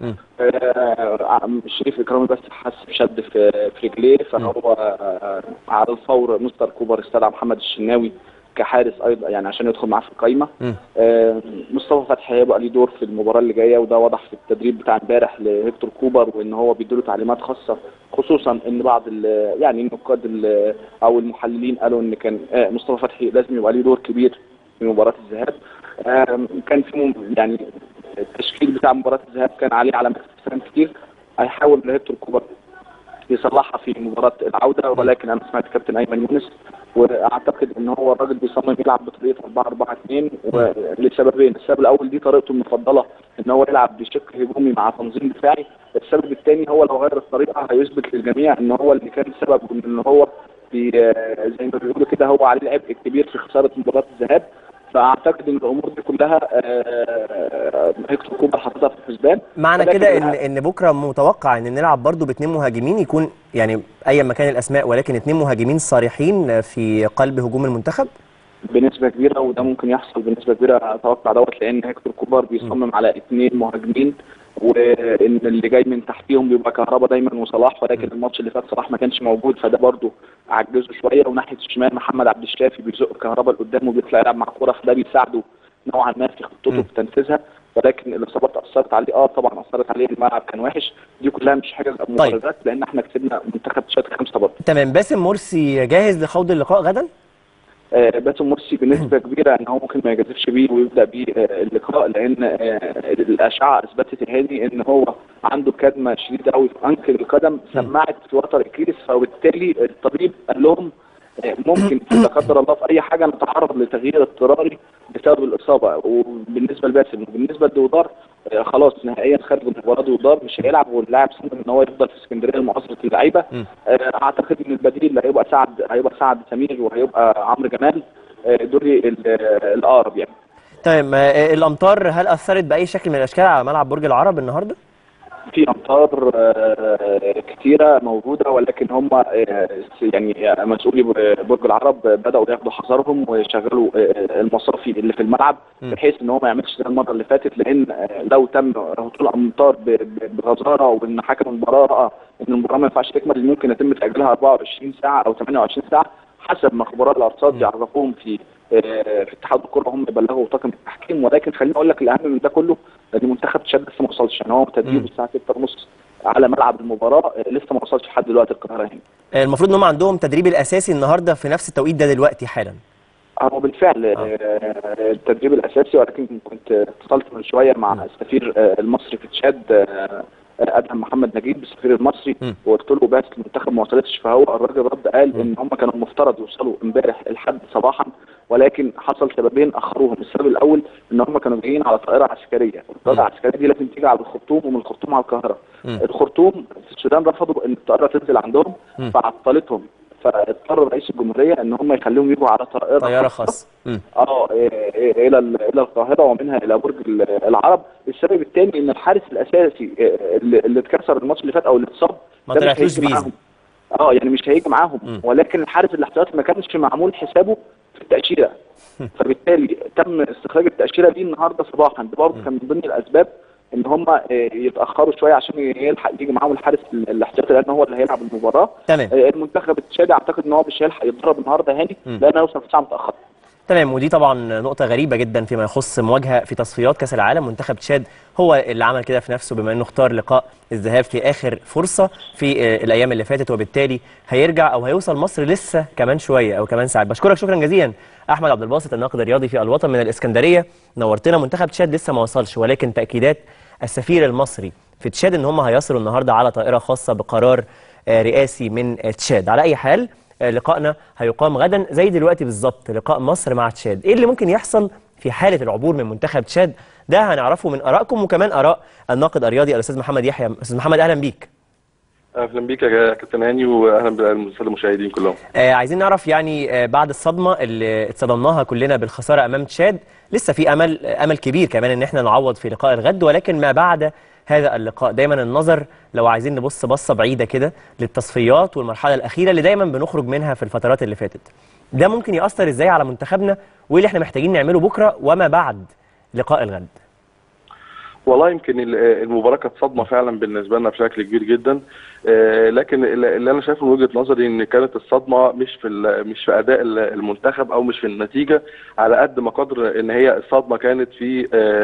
آه شريف اكرامي بس حس بشد في في رجليه، فهو آه على الفور مستر كوبر استدعى محمد الشناوي كحارس ايضا يعني عشان يدخل معاه في القايمه. آه مصطفى فتحي هيبقى ليه دور في المباراه اللي جايه، وده واضح في التدريب بتاع امبارح لهيكتور كوبر، وان هو بيديله تعليمات خاصه، خصوصا ان بعض يعني النقاد او المحللين قالوا ان كان آه مصطفى فتحي لازم يبقى ليه دور كبير في مباراه الذهاب. آه كان في يعني التشكيل بتاع مباراه الذهاب كان عليه علامات استفهام كتير، هيحاول هيكتور كوبر يصلحها في مباراه العوده، ولكن انا سمعت كابتن ايمن يونس واعتقد ان هو الراجل بيصمم يلعب بطريقه أربعة أربعة اثنين لسببين. السبب الاول دي طريقته المفضله ان هو يلعب بشق هجومي مع تنظيم دفاعي. السبب الثاني هو لو غير الطريقه هيثبت للجميع ان هو اللي كان سبب ان هو بي زي ما بيقولوا كده هو عليه العبء الكبير في خساره مباراه الذهاب. فاعتقد ان الامور دي كلها هيكتور كوبر حاططها في الحسبان.
معنى كده ان ان بكره متوقع ان نلعب برضو باثنين مهاجمين، يكون يعني ايا ما كان الاسماء ولكن اثنين مهاجمين صريحين في قلب هجوم المنتخب
بنسبه كبيره، وده ممكن يحصل بنسبه كبيره. اتوقع دوت لان هيكتور كوبر بيصمم على اثنين مهاجمين، وان اللي جاي من تحتيهم بيبقى كهربا دايما وصلاح، ولكن الماتش اللي فات صلاح ما كانش موجود فده برضو عجزه شويه. وناحيه الشمال محمد عبد الشافي بيزق كهربا لقدام وبيطلع يلعب مع الكوره، فده بيساعده نوعا ما في خطته في تنفيذها. ولكن الاصابات اثرت عليه، اه طبعا اثرت عليه، الملعب كان وحش. دي كلها مش حاجه مبررات طيب. لان احنا كسبنا منتخب تشاد خمسه برضه.
تمام. باسم مرسي جاهز لخوض اللقاء غدا؟
آه باسم مرسي بنسبه كبيره ان هو ممكن ما يجازفش بيه ويبدا بيه آه اللقاء، لان آه الاشعه اثبتت الهادي ان هو عنده كدمه شديده قوي في انكل القدم، سمعت في وتر الكيس، فبالتالي الطبيب قال لهم آه ممكن لا قدر الله في اي حاجه نتعرض لتغيير اضطراري بسبب الاصابه. وبالنسبه لباسم وبالنسبه لدودار آه خلاص نهائيا خارج المباراه، دودار مش هيلعب، واللاعب صمم ان هو يفضل في اسكندريه لمؤازره اللعيبه. آه اعتقد ان البديل اللي هيبقى سعد هيبقى سعد سمير وهيبقى عمرو جمال آه دول الاقرب يعني.
طيب آه الامطار هل اثرت باي شكل من الاشكال على ملعب برج العرب النهارده؟
في امطار كثيره موجوده، ولكن هم يعني مسؤولي برج العرب بداوا ياخدوا حذرهم ويشغلوا المصافي اللي في الملعب بحيث ان هو ما يعملش زي المره اللي فاتت، لان لو تم هطول امطار بغزاره وان حكم المباراه ان المباراه ما ينفعش تكمل ممكن يتم تاجيلها أربعة وعشرين ساعه او ثمانية وعشرين ساعه حسب ما خبراء الارصاد يعرفوهم في في اتحاد الكره، هم يبلغوا طاقم التحكيم. ولكن خليني اقول لك الاهم من ده كله ان منتخب تشاد لسه ما وصلش، يعني هو تدريب الساعه ستة ونص على ملعب المباراه، لسه ما وصلش لحد دلوقتي القاهره هنا.
المفروض ان هم عندهم تدريب الاساسي النهارده في نفس التوقيت ده دلوقتي حالا.
هو بالفعل آه. التدريب الاساسي، ولكن كنت اتصلت من شويه مع م. السفير المصري في تشاد ادهم محمد نجيب السفير المصري وقلت له بعثه المنتخب ما وصلتش، فهو الراجل رد قال م. ان هم كانوا المفترض يوصلوا امبارح الحد صباحا، ولكن حصل سببين اخروهم. السبب الاول ان هم كانوا جايين على طائره عسكريه، الطائره العسكريه دي لازم تيجي على الخرطوم ومن الخرطوم على القاهره. الخرطوم في السودان رفضوا ان الطائره تنزل عندهم م. فعطلتهم، فاضطر رئيس الجمهوريه ان هم يخليهم يجوا على طائره
طياره خاصه
اه الى الى القاهره ومنها الى برج العرب. السبب الثاني ان الحارس الاساسي اللي اتكسر الماتش اللي فات او اللي اتصاب
ما طلعتلوش فيزا،
اه يعني مش هيجي معاهم م. ولكن الحارس الاحتياطي ما كانش معمول حسابه في التاشيره، فبالتالي تم استخراج التاشيره دي النهارده صباحا. ده برضه كان من ضمن الاسباب ان هم يتاخروا شويه عشان يلحق يجي معاهم الحارس الاحتياطي لان هو اللي هيلعب المباراه.
تمام.
المنتخب التشادي اعتقد ان هو مش هيلحق يتدرب النهارده هاني لانه هيوصل في ساعه متاخره.
تمام. ودي طبعا نقطه غريبه جدا فيما يخص مواجهه في تصفيات كاس العالم. منتخب تشاد هو اللي عمل كده في نفسه بما انه اختار لقاء الذهاب في اخر فرصه في الايام اللي فاتت، وبالتالي هيرجع او هيوصل مصر لسه كمان شويه او كمان ساعات. بشكرك شكرا جزيلا احمد عبد الباسط الناقد الرياضي في الوطن من الاسكندريه، نورتنا. منتخب تشاد لسه ما وصلش، ولكن تاكيدات السفير المصري في تشاد ان هم هيصلوا النهارده على طائره خاصه بقرار رئاسي من تشاد. على اي حال لقائنا هيقام غدا زي دلوقتي بالظبط، لقاء مصر مع تشاد. ايه اللي ممكن يحصل في حاله العبور من منتخب تشاد؟ ده هنعرفه من ارائكم وكمان اراء الناقد الرياضي الاستاذ محمد يحيى. استاذ محمد اهلا بيك.
اهلا بيك يا كابتن هاني واهلا بالساده المشاهدين كلهم.
آه عايزين نعرف يعني آه بعد الصدمه اللي اتصدمناها كلنا بالخساره امام تشاد، لسه في امل امل كبير كمان ان احنا نعوض في لقاء الغد، ولكن ما بعد هذا اللقاء دايما النظر لو عايزين نبص بصه بعيده كده للتصفيات والمرحله الاخيره اللي دايما بنخرج منها في الفترات اللي فاتت، ده ممكن ياثر ازاي على منتخبنا وايه اللي احنا محتاجين نعمله بكره وما بعد لقاء الغد؟
والله يمكن المباراه كانت صدمه فعلا بالنسبه لنا بشكل كبير جدا، لكن اللي انا شايفه من وجهه نظري ان كانت الصدمه مش في مش في اداء المنتخب او مش في النتيجه على قد ما قدر ان هي الصدمه كانت في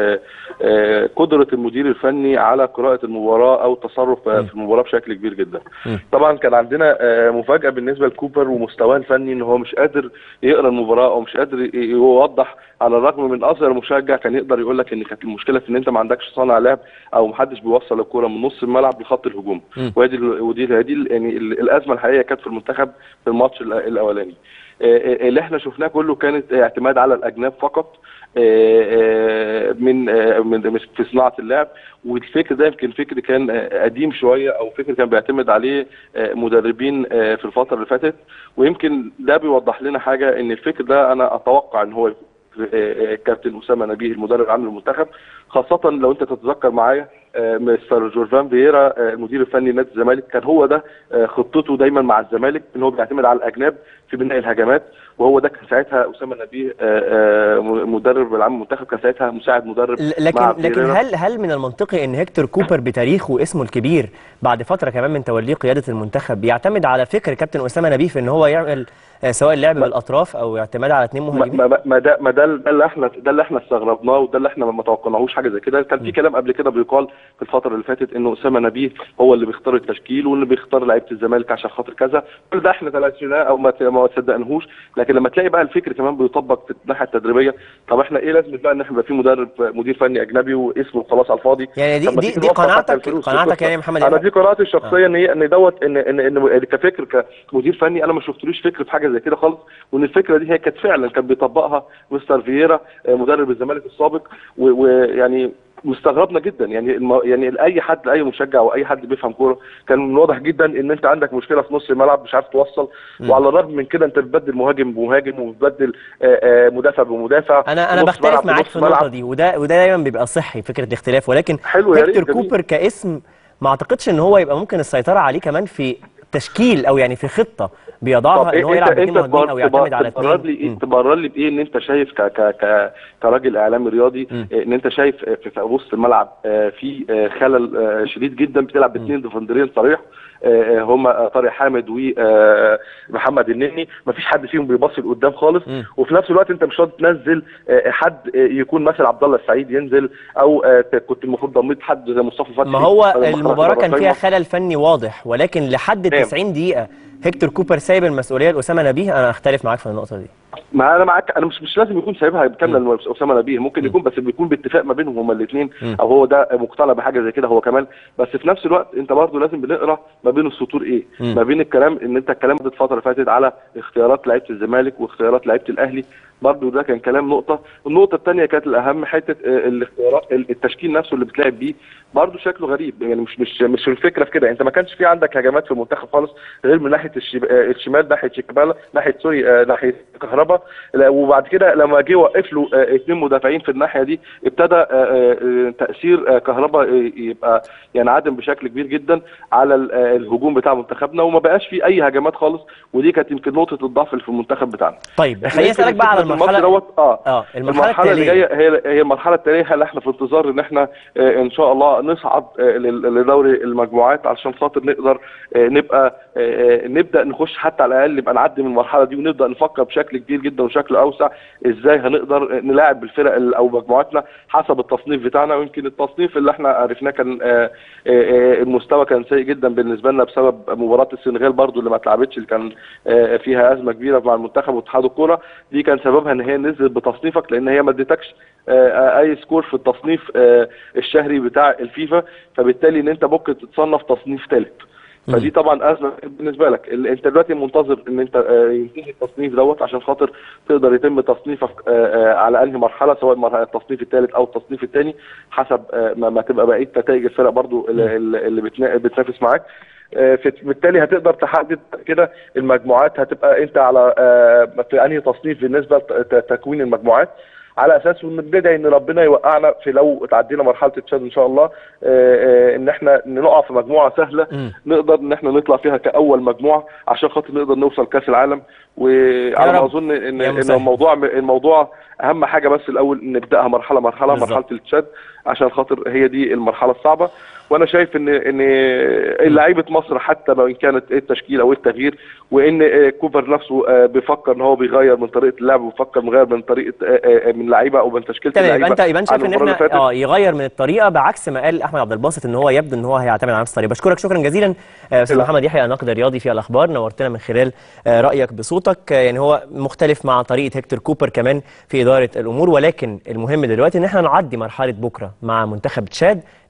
قدره المدير الفني على قراءه المباراه او التصرف في المباراه بشكل كبير جدا. طبعا كان عندنا مفاجاه بالنسبه لكوبر ومستواه الفني ان هو مش قادر يقرا المباراه او مش قادر يوضح، على الرغم من اصغر مشجع كان يقدر يقول لك ان كانت المشكله في ان انت ما عندكش صانع لعب او محدش بيوصل الكوره من نص الملعب لخط الهجوم، ودي ودي هذه يعني الازمه الحقيقيه كانت في المنتخب في الماتش الاولاني. اللي احنا شفناه كله كانت اعتماد على الاجناب فقط، من من في صناعه اللعب. والفكر ده يمكن فكر كان قديم شويه، او فكر كان بيعتمد عليه مدربين في الفتره اللي فاتت، ويمكن ده بيوضح لنا حاجه، ان الفكر ده انا اتوقع ان هو كابتن اسامه نبيه المدرب العام للمنتخب، خاصه لو انت تتذكر معايا مستر جورفان فييرا المدير الفني لنادي الزمالك، كان هو ده خطته دايما مع الزمالك، ان هو بيعتمد على الاجناب في بناء الهجمات، وهو ده كان ساعتها اسامه نبيه مدرب العام للمنتخب، كان ساعتها مساعد مدرب.
لكن لكن هل هل من المنطقي ان هيكتور كوبر بتاريخه واسمه الكبير بعد فتره كمان من توليه قياده المنتخب يعتمد على فكر كابتن اسامه نبيه في ان هو يعمل سواء اللعب بالاطراف او اعتماد على اثنين مهاجمين؟
ما, ما ده ما ده اللي احنا ده اللي احنا استغربناه، وده اللي احنا ما توقعناهوش حاجه زي كده. كان في كلام قبل كده بيقال في الفتره اللي فاتت انه اسامه نبيه هو اللي بيختار التشكيل واللي بيختار لعيبه الزمالك عشان خاطر كذا، كل ده احنا تلاشيناه او ما ما صدقناهوش. لكن لما تلاقي بقى الفكر كمان بيطبق في الناحيه التدريبيه، طب احنا ايه لازمه بقى ان احنا يبقى في مدرب مدير فني اجنبي واسمه خلاص على الفاضي؟
يعني دي دي, دي قناعتك قناعتك يعني يا محمد؟
انا دي قناعتي الشخصيه آه. ان هي ان دوت ان ان, إن كفكر كمدير فني انا ما شفتلوش فكر في حاجه زي كده خالص، وان الفكره دي هي كانت فعلا كان بيطبقها مستر فييرا مدرب الزمالك السابق، ويعني مستغربنا جدا. يعني الم... يعني اي حد اي مشجع او اي حد بيفهم كوره كان من واضح جدا ان انت عندك مشكله في نص الملعب مش عارف توصل، م. وعلى الرغم من كده انت بتبدل مهاجم بمهاجم وبتبدل مدافع بمدافع.
انا انا بختلف معاك في النقطه دي، وده وده دايما بيبقى صحي فكره الاختلاف، ولكن هيكتور كوبر كاسم ما اعتقدش ان هو يبقى ممكن السيطره عليه كمان في تشكيل او يعني في خطه بيضعها ان هو يلعب باثنين مهاجمين او يعتمد على اثنين.
تبرر لي تبرر لي بايه ان انت شايف ك ك ك كراجل اعلامي رياضي م. ان انت شايف في وسط الملعب في خلل شديد جدا، بتلعب باثنين ديفندرين صريح هم طارق حامد ومحمد النني، مفيش حد فيهم بيبص لقدام خالص، م. وفي نفس الوقت انت مش راضي تنزل حد يكون مثلا عبد الله السعيد ينزل، او كنت المفروض ضميت حد زي مصطفى فتحي.
ما هو المباراه كان فيها خلل فني واضح، ولكن لحد تسعين دقيقه هيكتور كوبر سايب المسؤوليه لاسامه نبيه. انا اختلف معاك في النقطه دي.
ما انا معاك، انا مش مش لازم يكون سايبها كامله لاسامه نبيه، ممكن م. يكون بس بيكون باتفاق ما بينهم هما الاثنين، او هو ده مقتنع بحاجه زي كده هو كمان. بس في نفس الوقت انت برضه لازم بنقرا ما بين السطور ايه، م. ما بين الكلام ان انت الكلام ده الفتره اللي فاتت على اختيارات لعيبه الزمالك واختيارات لعيبه الاهلي، برضه ده كان كلام نقطه. النقطه الثانيه كانت الاهم، حته الاختيارات التشكيل نفسه اللي بتلعب بيه برضه شكله غريب. يعني مش مش مش الفكره في كده، انت ما كانش في عندك هجمات في المنتخب خالص غير من ناحيه الشمال، ناحيه شيكابالا، ناحيه سوري ناحيه كهربا، وبعد كده لما جه وقف له اثنين مدافعين في الناحيه دي ابتدى تاثير كهربا يبقى ينعدم بشكل كبير جدا على الهجوم بتاع منتخبنا، وما بقاش في اي هجمات خالص، ودي كانت يمكن نقطه الضعف اللي في المنتخب بتاعنا.
طيب خليني اسالك بقى على المرحله
دوت اه, آه المرحله, المرحلة اللي جايه هي هي المرحله التاليه اللي احنا في انتظار ان احنا آه ان شاء الله نصعد آه لدوري المجموعات علشان خاطر نقدر آه نبقى آه نبدا نخش حتى على الاقل نبقى نعدي من المرحله دي، ونبدا نفكر بشكل كبير جدا وشكل اوسع ازاي هنقدر نلاعب بالفرق او مجموعاتنا حسب التصنيف بتاعنا. ويمكن التصنيف اللي احنا عرفناه كان آه آه المستوى كان سيء جدا بالنسبه لنا بسبب مباراه السنغال برضو اللي ما اتلعبتش، اللي كان آه فيها ازمه كبيره مع المنتخب واتحاد الكوره، دي كان سببها ان هي نزلت بتصنيفك لان هي ما ادتكش آه اي سكور في التصنيف آه الشهري بتاع الفيفا، فبالتالي ان انت ممكن تتصنف تصنيف ثالث. فدي طبعا ازمه بالنسبه لك. انت دلوقتي منتظر ان انت ينتهي التصنيف دوت عشان خاطر تقدر يتم تصنيفك على انهي مرحله، سواء مرحله التصنيف الثالث او التصنيف الثاني حسب ما تبقى بقيه نتائج الفرق برضو اللي بتنافس معاك. بالتالي هتقدر تحدد كده المجموعات هتبقى انت على في انهي تصنيف بالنسبه لتكوين المجموعات، على اساس ونبدا ان ربنا يوقعنا في لو تعدينا مرحله تشاد ان شاء الله آآ آآ ان احنا نقع في مجموعه سهله م. نقدر ان احنا نطلع فيها كاول مجموعه عشان خاطر نقدر نوصل كاس العالم. وعلى ما اظن ان ان الموضوع الموضوع اهم حاجه بس الاول نبداها مرحله مرحله بالزبط. مرحله التشاد عشان خاطر هي دي المرحله الصعبه. وانا شايف ان ان لعيبه مصر حتى لو ان كانت التشكيل او التغيير، وان كوبر نفسه بيفكر ان هو بيغير من طريقه اللعب وبيفكر مغير من طريقه من لعيبه او من تشكيله اللعيبه.
يبقى انت يبقى انت شايف ان احنا اه يغير من الطريقه بعكس ما قال احمد عبد الباسط ان هو يبدو ان هو هيعتمد على نفس الطريقه. بشكرك شكرا جزيلا استاذ محمد يحيى الناقد الرياضي في الاخبار، نورتنا من خلال رايك بصوتك. يعني هو مختلف مع طريقه هيكتور كوبر كمان في اداره الامور، ولكن المهم دلوقتي ان احنا نعدي مرحله بكره مع منتخب تشاد.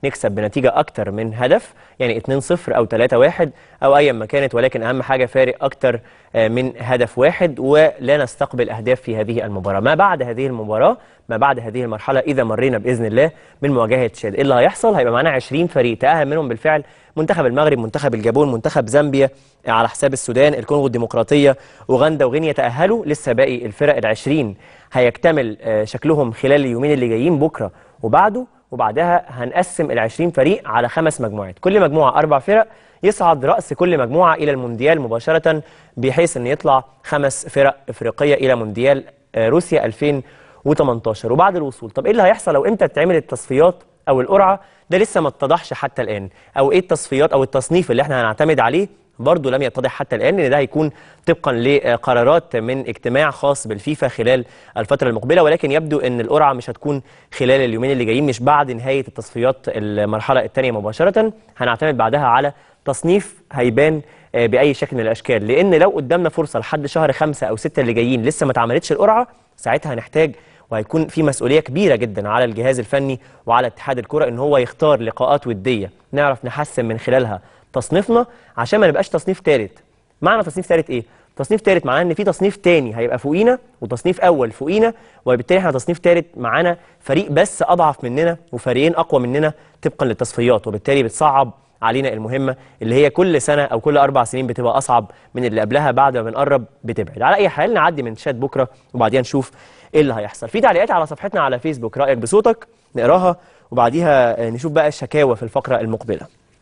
نكسب بنتيجه اكتر من هدف، يعني اتنين صفر او تلاتة واحد او ايا ما كانت، ولكن اهم حاجه فارق اكتر من هدف واحد، ولا نستقبل اهداف في هذه المباراه. ما بعد هذه المباراه، ما بعد هذه المرحله، اذا مرينا باذن الله من مواجهه تشاد، ايه اللي هيحصل؟ هيبقى معانا عشرين فريق تاهل منهم بالفعل منتخب المغرب، منتخب الجابون، منتخب زامبيا على حساب السودان، الكونغو الديمقراطيه، اوغندا وغينيا تاهلوا. لسه باقي الفرق العشرين هيكتمل شكلهم خلال اليومين اللي جايين، بكره وبعده، وبعدها هنقسم العشرين فريق على خمس مجموعات، كل مجموعه اربع فرق، يصعد رأس كل مجموعة إلى المونديال مباشرة، بحيث أن يطلع خمس فرق إفريقية إلى مونديال روسيا ألفين وتمنتاشر. وبعد الوصول، طب إيه اللي هيحصل لو إمتى تتعمل التصفيات أو القرعة؟ ده لسه ما اتضحش حتى الآن، أو إيه التصفيات أو التصنيف اللي إحنا هنعتمد عليه برضه لم يتضح حتى الآن، لأن ده هيكون طبقا لقرارات من اجتماع خاص بالفيفا خلال الفترة المقبلة، ولكن يبدو أن القرعة مش هتكون خلال اليومين اللي جايين، مش بعد نهاية التصفيات المرحلة الثانية مباشرة، هنعتمد بعدها على تصنيف هيبان بأي شكل من الأشكال. لأن لو قدامنا فرصة لحد شهر خمسة أو ستة اللي جايين لسه ما اتعملتش القرعة، ساعتها هنحتاج وهيكون في مسؤولية كبيرة جدا على الجهاز الفني وعلى اتحاد الكرة ان هو يختار لقاءات ودية نعرف نحسن من خلالها تصنيفنا، عشان ما نبقاش تصنيف ثالث. معنى تصنيف ثالث ايه؟ تصنيف ثالث معناه ان في تصنيف ثاني هيبقى فوقينا وتصنيف اول فوقينا، وبالتالي احنا تصنيف ثالث معانا فريق بس اضعف مننا وفريقين اقوى مننا طبقا للتصفيات، وبالتالي بتصعب علينا المهمة اللي هي كل سنة أو كل أربع سنين بتبقى أصعب من اللي قبلها، بعد ما بنقرب بتبعد. على أي حال نعدي من شات بكرة وبعديها نشوف إيه اللي هيحصل. في تعليقات على صفحتنا على فيسبوك، رأيك بصوتك، نقراها وبعديها نشوف بقى الشكاوى في الفقرة المقبلة.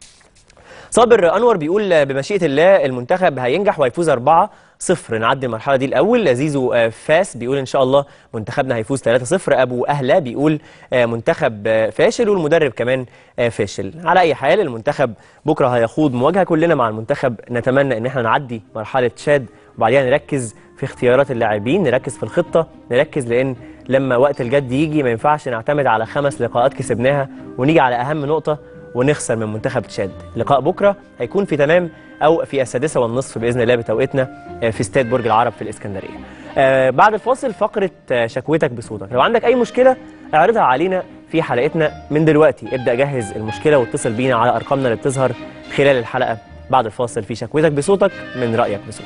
صابر أنور بيقول بمشيئة الله المنتخب هينجح وهيفوز أربعة صفر، نعدي المرحلة دي الأول. زيزو فاس بيقول إن شاء الله منتخبنا هيفوز ثلاثة صفر. أبو أهلا بيقول منتخب فاشل والمدرب كمان فاشل. على أي حال المنتخب بكرة هيخوض مواجهة كلنا مع المنتخب، نتمنى إن احنا نعدي مرحلة تشاد وبعدين نركز في اختيارات اللاعبين، نركز في الخطة، نركز، لأن لما وقت الجد يجي ما ينفعش نعتمد على خمس لقاءات كسبناها ونيجي على أهم نقطة ونخسر من منتخب تشاد. لقاء بكرة هيكون في تمام أو في السادسة والنصف بإذن الله بتوقيتنا في استاد برج العرب في الإسكندرية. آه بعد الفاصل فقرة شكوتك بصوتك، لو عندك أي مشكلة اعرضها علينا في حلقتنا من دلوقتي، ابدأ جهز المشكلة واتصل بينا على أرقامنا اللي بتظهر خلال الحلقة. بعد الفاصل في شكوتك بصوتك من رأيك بصوتك.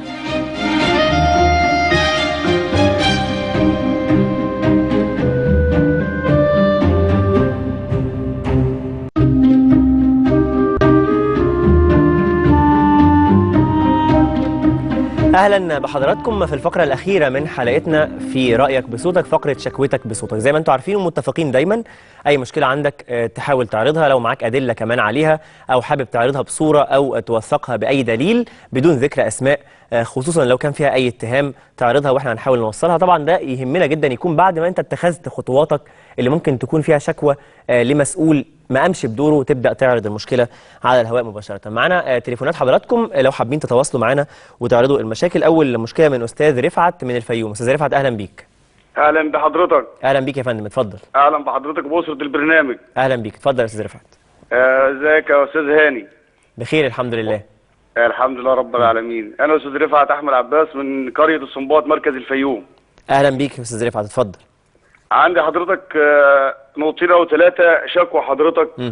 اهلا بحضراتكم في الفقره الاخيره من حلقتنا في رايك بصوتك، فقره شكوتك بصوتك. زي ما انتم عارفين ومتفقين دايما، اي مشكله عندك تحاول تعرضها، لو معاك ادله كمان عليها او حابب تعرضها بصوره او توثقها باي دليل بدون ذكر اسماء، خصوصا لو كان فيها اي اتهام تعرضها واحنا هنحاول نوصلها. طبعا ده يهمنا جدا يكون بعد ما انت اتخذت خطواتك اللي ممكن تكون فيها شكوى لمسؤول ما قامش بدوره، وتبدا تعرض المشكله على الهواء مباشره. معانا تليفونات حضراتكم لو حابين تتواصلوا معانا وتعرضوا المشاكل. اول مشكله من استاذ رفعت من الفيوم. استاذ رفعت اهلا بيك.
اهلا بحضرتك.
اهلا بيك يا فندم، اتفضل.
اهلا بحضرتك بأسرة البرنامج.
اهلا بيك، اتفضل يا استاذ رفعت.
ازيك يا استاذ هاني؟
بخير الحمد لله.
الحمد لله رب العالمين. انا استاذ رفعت احمد عباس من قريه الصنباط مركز الفيوم.
اهلا بيك يا استاذ رفعت، اتفضل.
عندي حضرتك نقطتين او ثلاثه شكوى حضرتك. م.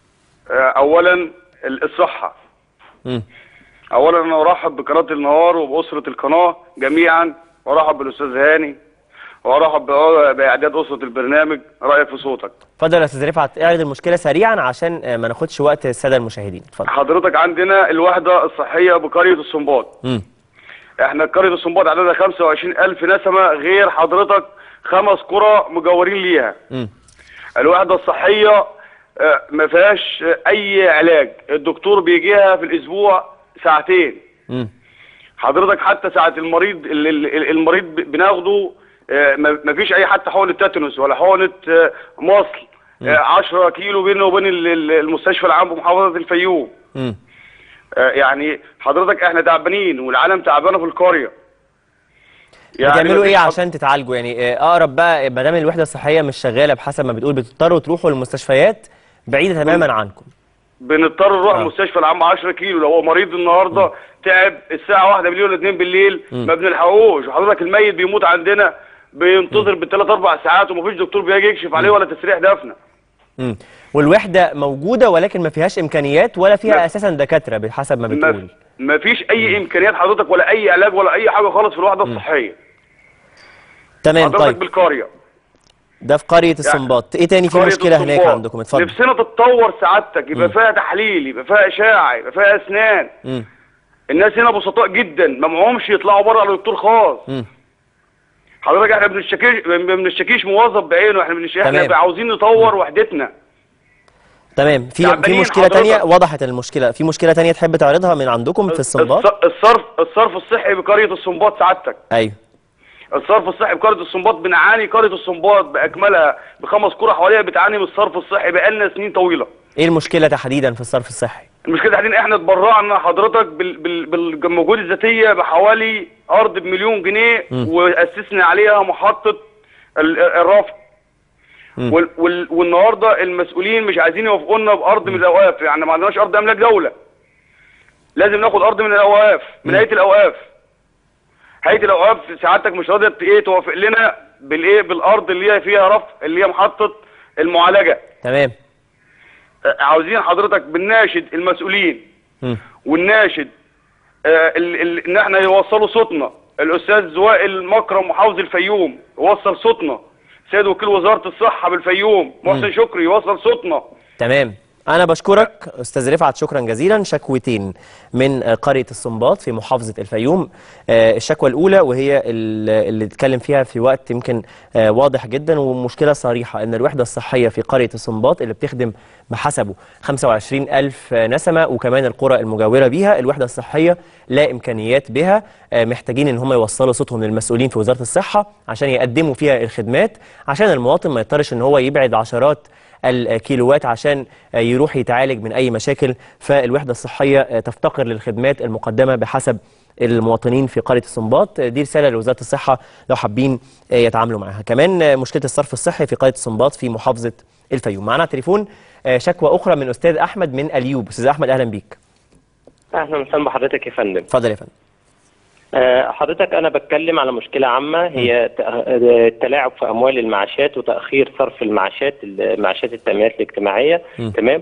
اولا الصحه. م. اولا انا ارحب بقناه النهار وباسره القناه جميعا، وارحب بالاستاذ هاني، وارحب باعداد اسره البرنامج. رايك في صوتك.
اتفضل يا استاذ رفعت، اعرض المشكله سريعا عشان ما ناخدش وقت الساده المشاهدين. اتفضل.
حضرتك عندنا الوحده الصحيه بقريه الصنباط. م. احنا قريه الصنباط عددها خمسة وعشرين ألف نسمه، غير حضرتك خمس قرى مجاورين ليها. م. الوحده الصحيه ما فيهاش اي علاج، الدكتور بيجيها في الاسبوع ساعتين. م. حضرتك حتى ساعه المريض المريض بناخده ما فيش اي حتى حقنه تاتنوس ولا حقنه مصل. عشرة كيلو بينه وبين المستشفى العام بمحافظه الفيوم. م. يعني حضرتك احنا تعبانين والعالم تعبانه في القريه.
يعني بتعملوا ايه عشان تتعالجوا؟ يعني اقرب بقى، ما دام الوحده الصحيه مش شغاله بحسب ما بتقول، بتضطروا تروحوا للمستشفيات بعيده تماما عنكم.
بنضطر نروح المستشفى العام عشرة كيلو. لو هو مريض النهارده م. تعب الساعه واحدة بالليل ولا اتنين بالليل م. ما بنلحقوش، وحضرتك الميت بيموت عندنا بينتظر بالثلاث اربع ساعات ومفيش دكتور بيجي يكشف عليه ولا تسريح دفنه.
امم والوحده موجوده ولكن ما فيهاش امكانيات ولا فيها اساسا دكاتره بحسب ما بتقول.
ما فيش اي امكانيات حضرتك ولا اي علاج ولا اي حاجه خالص في الوحده الصحيه.
تمام.
حضرتك
طيب
بالقريه
ده في قريه الصنباط. ايه تاني في مشكله هناك عندكم؟ اتفضل.
نفسنا تتطور سعادتك، يبقى فيها تحليل، يبقى فيها اشاعه، يبقى فيها اسنان.
امم
الناس هنا بسطاء جدا، ما معهمش يطلعوا بره على دكتور خاص.
امم
حضرتك احنا بنشتكيش ما بنشتكيش موظف بعينه، احنا بنش... احنا عاوزين نطور وحدتنا.
تمام. في في مشكله ثانيه وضحت المشكله، في مشكله ثانيه تحب تعرضها من عندكم في الصنباط؟
الصرف الصرف الصحي بقريه الصنباط سعادتك.
ايوه.
الصرف الصحي بقريه الصنباط بنعاني، قريه الصنباط باكملها بخمس قرى حواليها بتعاني من الصرف الصحي بقالنا سنين طويله.
ايه المشكله تحديدا في الصرف الصحي؟
المشكله تحديدا احنا اتبرعنا حضرتك بال... بال... بالمجهود الذاتيه بحوالي ارض بمليون جنيه م. واسسنا عليها محطه ال... الرفع. وال... وال... والنهارده المسؤولين مش عايزين يوافقوا لنا بارض من الاوقاف، يعني ما عندناش ارض املاك دوله. لازم ناخد ارض من الاوقاف، من هيئه الاوقاف. هيئه الاوقاف سعادتك مش راضيه ايه توافق لنا بالايه بالارض اللي هي فيها رفع، اللي هي محطه المعالجه.
تمام.
عاوزين حضرتك بنناشد المسؤولين م. والناشد آه ال... ال... ان احنا يوصلوا صوتنا. الاستاذ وائل مكرم محافظ الفيوم يوصل صوتنا. سيد وكيل وزاره الصحه بالفيوم محسن شكري يوصل صوتنا.
تمام. أنا بشكرك أستاذ رفعت شكرا جزيلا. شكوتين من قرية الصنباط في محافظة الفيوم. الشكوى الأولى وهي اللي اتكلم فيها في وقت يمكن واضح جدا ومشكلة صريحة، أن الوحدة الصحية في قرية الصنباط اللي بتخدم بحسبه خمسة وعشرين ألف نسمة وكمان القرى المجاورة بيها، الوحدة الصحية لا إمكانيات بها. محتاجين أن هم يوصلوا صوتهم للمسؤولين في وزارة الصحة عشان يقدموا فيها الخدمات، عشان المواطن ما يضطرش أن هو يبعد عشرات الكيلوات عشان يروح يتعالج من أي مشاكل. فالوحدة الصحية تفتقر للخدمات المقدمة بحسب المواطنين في قرية الصنباط. دي رسالة لوزارة الصحة لو حابين يتعاملوا معها. كمان مشكلة الصرف الصحي في قرية الصنباط في محافظة الفيوم. معنا تليفون شكوى أخرى من أستاذ أحمد من اليوب. أستاذ أحمد أهلا بيك.
أهلا وسهلا بحضرتك يا فندم.
اتفضل يا فندم.
حضرتك أنا بتكلم على مشكلة عامة، هي التلاعب في أموال المعاشات وتأخير صرف المعاشات معاشات التأمينات الاجتماعية. م. تمام.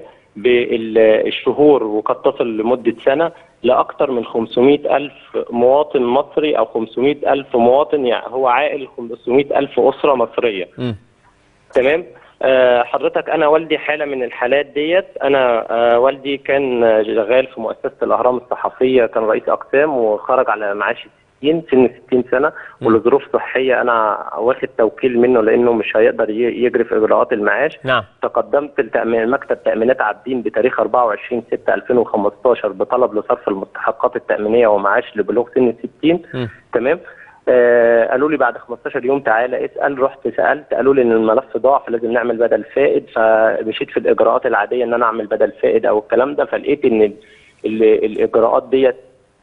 بالشهور وقد تصل لمدة سنة لأكثر من خمسمائة ألف مواطن مصري أو خمسمائة ألف مواطن، يعني هو عائل خمسمائة ألف أسرة مصرية. م. تمام. أه حضرتك أنا والدي حالة من الحالات ديت. أنا أه والدي كان شغال في مؤسسة الأهرام الصحفية، كان رئيس أقسام وخرج على معاش ستين سن ستين سنة ولظروف صحية أنا واخد توكيل منه لأنه مش هيقدر يجري في إجراءات المعاش.
نعم.
تقدمت لتأمين مكتب تأمينات عابدين بتاريخ أربعة وعشرين ستة ألفين وخمستاشر بطلب لصرف المستحقات التأمينية ومعاش لبلوغ سن ستين. م. تمام. آه قالوا لي بعد خمستاشر يوم تعالى اسال. رحت سالت قالوا لي ان الملف ضاع فلازم نعمل بدل فائد، فمشيت في الاجراءات العاديه ان انا اعمل بدل فائد او الكلام ده، فلقيت ان ال ال الاجراءات ديت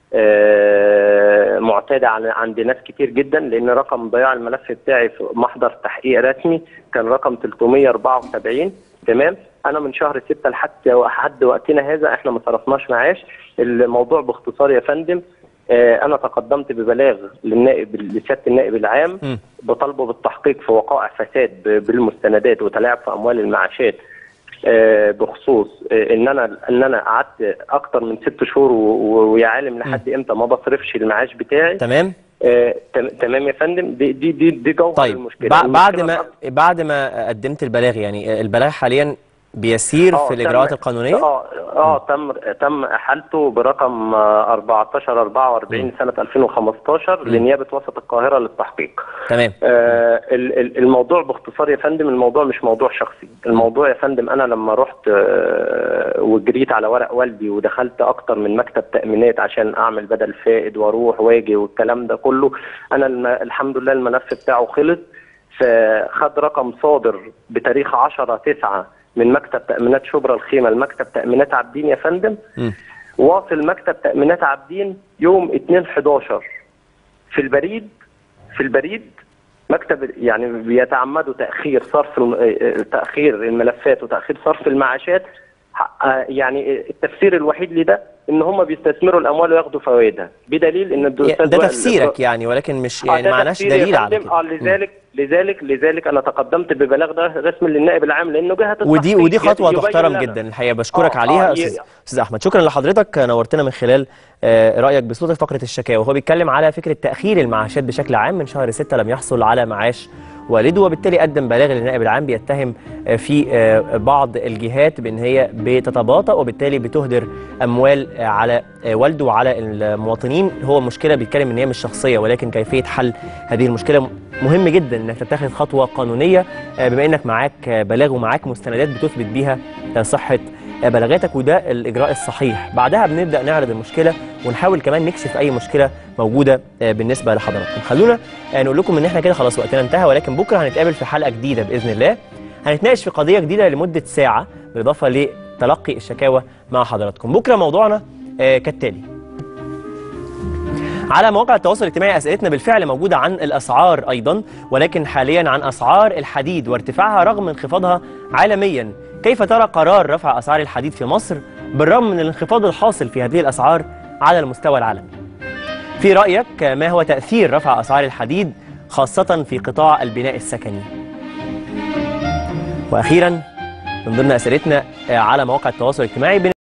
آه معتاده عند ناس كتير جدا، لان رقم ضياع الملف بتاعي في محضر تحقيق رسمي كان رقم ثلاثمائة وأربعة وسبعين. تمام. انا من شهر ستة لحد لحد وقتنا هذا احنا ما صرفناش معاش. الموضوع باختصار يا فندم، أنا تقدمت ببلاغ للنائب لسيادة النائب العام م. بطلبه بالتحقيق في وقائع فساد بالمستندات وتلاعب في أموال المعاشات بخصوص إن أنا إن أنا قعدت أكتر من ست شهور ويا عالم لحد إمتى ما بصرفش المعاش بتاعي.
تمام.
آه، تمام يا فندم. دي دي دي, دي جوهر
طيب.
المشكلة.
بعد ما بعد ما قدمت البلاغ، يعني البلاغ حاليا بيسير في الإجراءات القانونية؟
اه اه تم تم احالته برقم أربعتاشر أربعة وأربعين سنة ألفين وخمستاشر م. لنيابة وسط القاهرة للتحقيق.
تمام.
آه الموضوع باختصار يا فندم، الموضوع مش موضوع شخصي. الموضوع يا فندم انا لما رحت آه وجريت على ورق والدي ودخلت اكتر من مكتب تأمينات عشان اعمل بدل فائد واروح واجي والكلام ده كله، انا الحمد لله الملف بتاعه خلص، فخد رقم صادر بتاريخ عشرة تسعة من مكتب تأمينات شبرا الخيمة لمكتب تأمينات عابدين يا فندم. م. واصل مكتب تأمينات عابدين يوم اتنين حداشر. في البريد في البريد مكتب يعني بيتعمدوا تأخير صرف تأخير الملفات وتأخير صرف المعاشات. يعني التفسير الوحيد لده ان هم بيستثمروا الاموال وياخدوا فوائدها، بدليل ان
ده تفسيرك يعني، ولكن مش يعني معناش دليل على كده.
اه لذلك لذلك لذلك انا تقدمت ببلاغ ده رسمي للنائب العام لانه جهه التحقيق.
ودي ودي خطوه
يبين
تحترم
لنا.
جدا الحقيقه، بشكرك
آه
عليها
آه
استاذ استاذ احمد. شكرا لحضرتك، نورتنا من خلال آه رايك بصوتك فقره الشكاوى. وهو بيتكلم على فكره تاخير المعاشات بشكل عام. من شهر ستة لم يحصل على معاش والده، وبالتالي قدم بلاغ للنائب العام بيتهم في بعض الجهات بان هي بتتباطأ وبالتالي بتهدر اموال على والده وعلى المواطنين. هو المشكله بيتكلم ان هي مش شخصيه، ولكن كيفيه حل هذه المشكله مهم جدا انك تتخذ خطوه قانونيه بما انك معاك بلاغ ومعاك مستندات بتثبت بيها صحه بلاغاتك، وده الاجراء الصحيح. بعدها بنبدا نعرض المشكله ونحاول كمان نكشف اي مشكله موجوده بالنسبه لحضراتكم. خلونا نقول لكم ان احنا كده خلاص وقتنا انتهى، ولكن بكره هنتقابل في حلقه جديده باذن الله. هنتناقش في قضيه جديده لمده ساعه بالاضافه لتلقي الشكاوى مع حضراتكم. بكره موضوعنا كالتالي: على مواقع التواصل الاجتماعي اسئلتنا بالفعل موجوده عن الاسعار ايضا، ولكن حاليا عن اسعار الحديد وارتفاعها رغم انخفاضها عالميا. كيف ترى قرار رفع اسعار الحديد في مصر بالرغم من الانخفاض الحاصل في هذه الاسعار على المستوى العالمي؟ في رايك ما هو تاثير رفع اسعار الحديد خاصه في قطاع البناء السكني؟ واخيرا من ضمن اسئلتنا على مواقع التواصل الاجتماعي